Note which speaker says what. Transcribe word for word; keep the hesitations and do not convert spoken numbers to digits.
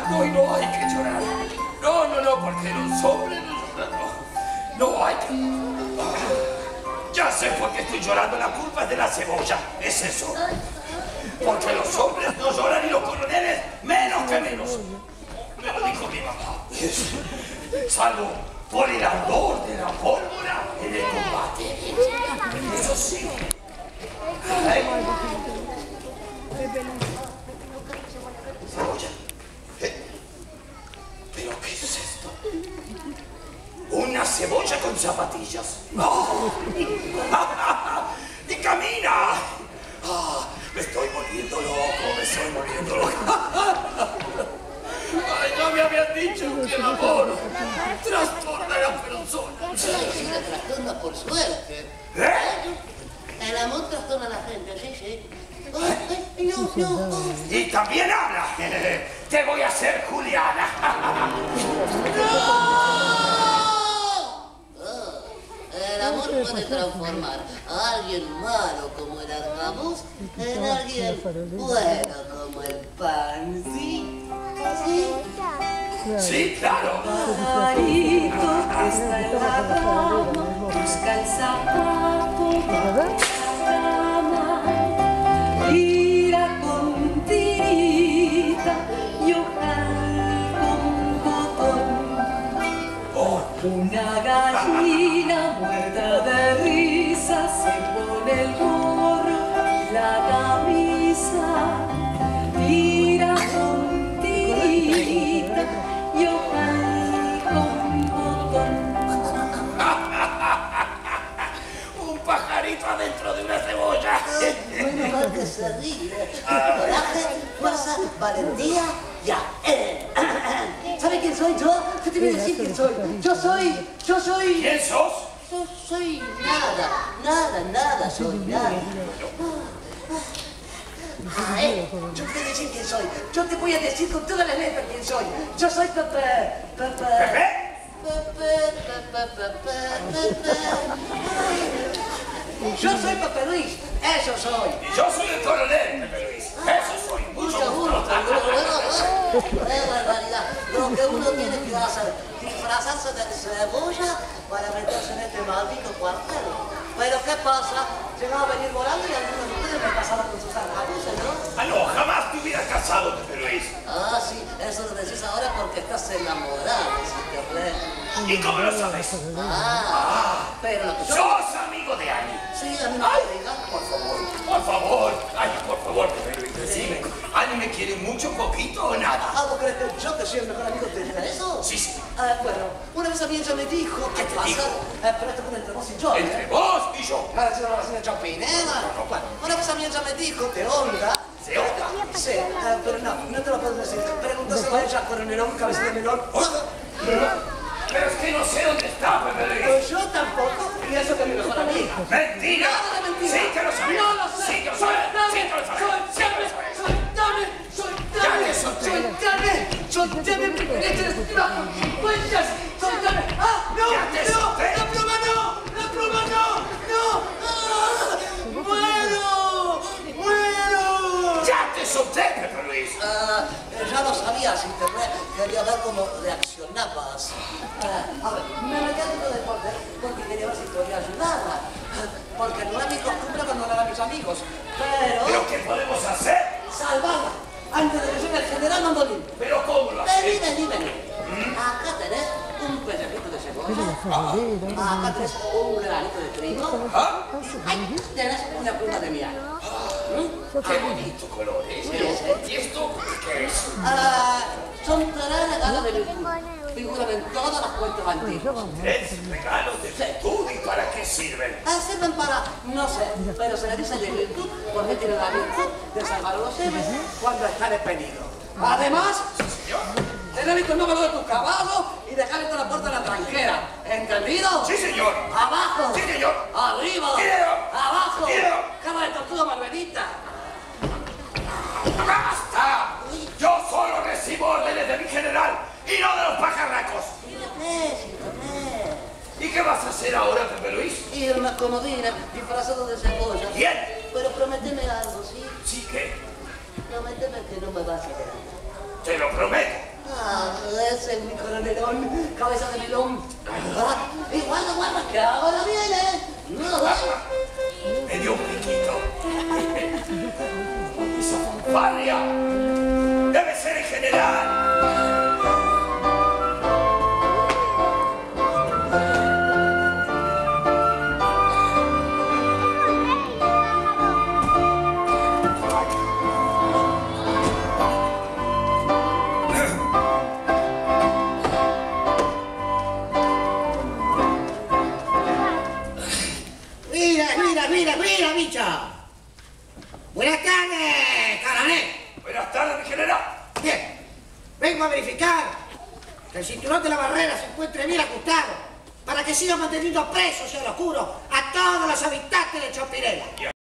Speaker 1: Hoy no hay que llorar. No, no, no, porque los hombres no lloran. No, no hay que... Ya sé por qué estoy llorando. La culpa es de la cebolla. Es eso. Porque los hombres no lloran y los coroneles menos que menos. Me lo dijo mi mamá. Salvo por el ardor de la pólvora en el combate. Eso sí. Ay. Cebolla. ¿Eh? ¿Pero qué es esto? ¿Una cebolla con zapatillas? ¡Oh! ¡Y camina! ¡Ah! Me estoy volviendo loco, me estoy volviendo loco. Ay, no me habían dicho que el amor trastorna a la persona.
Speaker 2: Sí, la trastorna por suerte.
Speaker 1: ¿Eh?
Speaker 2: El amor trastorna a la gente, sí, sí. Ay, ay, no, no, no.
Speaker 1: Y también habla. Te voy a hacer Juliana.
Speaker 2: ¡No! El amor puede transformar a alguien malo como el arcabuz en alguien bueno como el pan, ¿sí? ¿Sí?
Speaker 1: Sí, claro.
Speaker 3: Pajarito está en la rama, busca el zapato bajo la cama, tira con tirita y ojal con botón. Una gallina muerta de risa se pone el gorro y la camisa, tira con tirita y ojal con botón.
Speaker 1: Un pajarito adentro de una cebolla.
Speaker 2: Bueno, mal que se ríe. Coraje, fuerza, valentía, ya. Eh, ¿Sabe quién soy yo? Yo te voy a decir quién soy. Yo soy, yo soy...
Speaker 1: ¿Quién sos?
Speaker 2: Yo soy nada, nada, nada, soy nada. Ah, eh, yo te voy a decir quién soy. Yo te voy a decir con todas las letras quién soy. Yo soy Pepe, Pepe...
Speaker 1: ¿Pepe?
Speaker 2: Pepe, Pepe, Pepe, Pepe. Yo soy Pepe Luis, eso soy.
Speaker 1: Y yo soy el coronel, Pepe Luis. Eso soy. Mucho
Speaker 2: Mucho
Speaker 1: gusto.
Speaker 2: gusto. ¡Qué barbaridad! Lo que uno tiene que hacer, disfrazarse de cebolla para meterse en este maldito cuartel. Pero ¿qué pasa? Llegaba a venir volando y algunos de ustedes me pasaban con sus arcabuces, ¿no?
Speaker 1: Ah, no, jamás te hubiera casado, Pepe Luis.
Speaker 2: Ah, sí, eso lo decís ahora porque estás enamorado, si te ves.
Speaker 1: ¿Y cómo lo sabes?
Speaker 2: Ah, pero lo que yo...
Speaker 1: ¡Sos amigo de Ani!
Speaker 2: Sí, a mí me
Speaker 1: ¡Ay!
Speaker 2: diga.
Speaker 1: Por favor, por favor. Ay, por favor, Pepe Luis, decime. ¿Ani me quiere mucho, poquito o nada?
Speaker 2: Ah, ¿vos crees que yo, que soy el mejor amigo, te diga eso?
Speaker 1: Sí, sí.
Speaker 2: Ah, bueno, una vez a mí ella me dijo...
Speaker 1: ¿Qué te dijo?
Speaker 2: Eh, pero esto fue entre vos y yo, ¿eh?
Speaker 1: Entre vos y yo.
Speaker 2: Ahora sí, ahora sí, yo Pineda. Bueno, una vez a mí ella me dijo que Olga...
Speaker 1: ¿Se Olga?
Speaker 2: Sí, eh, pero no, no te lo puedo decir. Pregúntaselo a ella, coronelón, cabeza de melón.
Speaker 1: Pero es que no sé dónde está, Pepe Luis.
Speaker 2: Pues yo tampoco, y eso que es mi mejor amiga.
Speaker 1: ¡Mentira!
Speaker 2: Nada de mentira.
Speaker 1: Sí que lo sabes.
Speaker 2: No lo sé.
Speaker 1: Sí que lo sabes. Sí que lo sabes. Sí que lo sabes.
Speaker 2: Soltame,
Speaker 1: Ya te solté.
Speaker 2: soltame, soltame, soltame, este las consecuencias, soltame. ¡Ah, no!
Speaker 1: Ya te
Speaker 2: ¡No!
Speaker 1: solté.
Speaker 2: ¡La pluma no! ¡La pluma no! ¡No! ¡Ah! ¡Muero! ¡Muero!
Speaker 1: ¡Ya te solté, Pepe Luis!
Speaker 2: Ah, ya lo sabía, si te fue, quería ver cómo reaccionabas. Ah, a ver, me metí a tu deporte porque quería ver si podía ayudarla. Porque no era mi costumbre abandonar a mis amigos. Pero...
Speaker 1: ¿Pero qué podemos hacer?
Speaker 2: ¡Salvarla! Antes de que llegue el general Mandolín.
Speaker 1: ¿Pero cómo lo
Speaker 2: Vení,
Speaker 1: hacemos?
Speaker 2: vení, vení. Acá tenés un pellejito de cebolla. Acá tenés un granito de trigo.
Speaker 1: ¿Ah?
Speaker 2: Ahí tenés una pluma de miel.
Speaker 1: ¡Qué bonito color, ¿eh? ¿Y esto qué es?
Speaker 2: Ah, son tres regalos de virtud. Figuran en todas las cuentas antiguas.
Speaker 1: ¿Tres regalos de virtud y para qué sirven?
Speaker 2: Ah, sirven para, no sé, pero se le dice de virtud porque tiene la virtud de salvar a los héroes cuando están en peligro. Además, tener visto el número de tu caballo y dejar en la puerta de la tranquera. ¿Entendido?
Speaker 1: ¡Sí, señor!
Speaker 2: ¡Abajo!
Speaker 1: ¡Sí, señor!
Speaker 2: ¡Arriba!
Speaker 1: ¡Quiero!
Speaker 2: ¡Abajo!
Speaker 1: ¡Quiero!
Speaker 2: ¡Cama de tortuga marvelita!
Speaker 1: ¡Basta! Yo solo recibo órdenes de mi general y no de los pajarracos.
Speaker 2: Sígueme, sígueme.
Speaker 1: ¿Y qué vas a hacer ahora, Pepe Luis?
Speaker 2: Irme a comodina, disfrazado de cebolla.
Speaker 1: Bien.
Speaker 2: Pero prométeme algo, ¿sí?
Speaker 1: Sí que
Speaker 2: Prométeme que no me vas a quedar.
Speaker 1: te lo prometo.
Speaker 2: Ah, ese es mi coronelón, cabeza de melón. Ah, y guarda, guarda, que ahora viene.
Speaker 1: Me dio un piquito. Hizo fanfarria. Debe ser el general.
Speaker 4: Mira, mira, bicha. Buenas tardes, Carané.
Speaker 1: Buenas tardes, mi general.
Speaker 4: Bien, vengo a verificar que el cinturón de la barrera se encuentre bien ajustado para que siga manteniendo presos y al oscuro a todos los habitantes de Chompirela.
Speaker 1: Ya.